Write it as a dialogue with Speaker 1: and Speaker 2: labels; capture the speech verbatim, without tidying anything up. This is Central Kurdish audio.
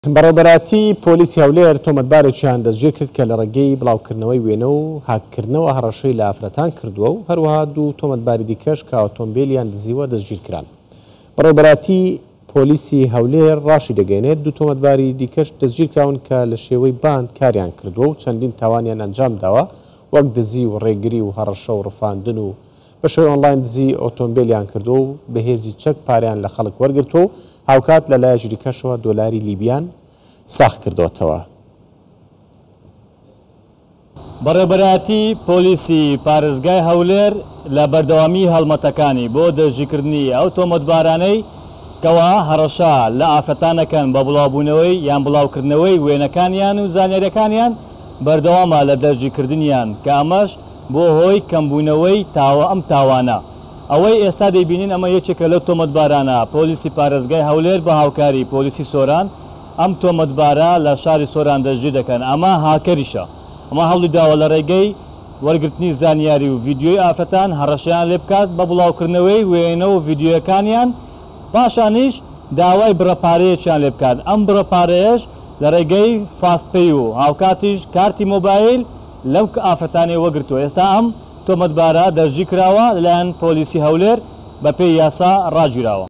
Speaker 1: بەڕێوەبەراتی پۆلیسی هەولێر تۆمەتبارێکیان دەستگیر کرد کە لە ڕێگەی بڵاوکردنەوەی وێنە و هاکردنەوە هەڕەشەی لە ئافرەتان کردووە و هەروەها دوو تۆمەتباری دیکەش کە ئۆتۆمبیلیان دزیوە دەستگیرکران. بەڕێوەبەراتی پۆلیسی هەولێر ڕاشی دەگەێنێت دوو تۆمەتباری دیکەش دەستگیرکراون کە لە شێوەی باند کاریان کردووە و چەندین تاوانیان ئەنجام داوە وەک دزی و ڕێگری و هەڕەشە و ڕفاندن و بە شێوەی ئۆنلاین دزی ئۆتۆمبیلیان کردووە و بەهێزی چەک پاریان لە خەڵک وەرگرتووە و هاوکات لە لایەکی دیکەشەوە دۆلاری لیبیان ساخ کردوتەوە.
Speaker 2: بەڕێوەبەراتی پۆلیسی پارێزگای هەولێر لە بەردەوامی هەڵمەتەکانی بۆ دەستگیرکردنی ئەو تۆمەتبارانەی کەوا هەڕەشە لە ئافرەتانەکەن بە بڵاوبوونەوەی یان بڵاوکردنەوەی وێنەکانیان و زانیاریەکانیان بەردەوامە لە دەستگیرکردنیان کە ئەمەش بۆ هۆی کەمبوونەوەی تاوە ئەم تاوانە. ئەوەی ئێستا دەیبینین ئەمە یەکێکە لەو تۆمەتبارانە پۆلیسی پارێزگای هەولێر بە هاوکاری پۆلیسی سۆران ئەم تۆمەتبارە لە شاری سۆران دەستگیر دەکەن. ئەمە هاکەریشە، ئەمە هەڵی داوە لە ڕێگەی وەرگرتنی زانیاری و ڤیددیۆی ئافرەتان هەڕەشەیان لێ بکات بە بڵاوکردنەوەی وێنە و ڤیددیۆیەکانیان، پاشانیش داوای بڕەپارەیەکیان لێ بکات. ئەم بڕەپارەیەش لە ڕێگەی فاستپەی و هاوکاتیش کارتی مۆبایل لەو ئافرەتانی وەگرتووە. ئێستا ئەم تۆمەتبارە دەستگیر کراوە لەلایەن پۆلیسی هەولێر بە پێی یاسا ڕاگیراوە.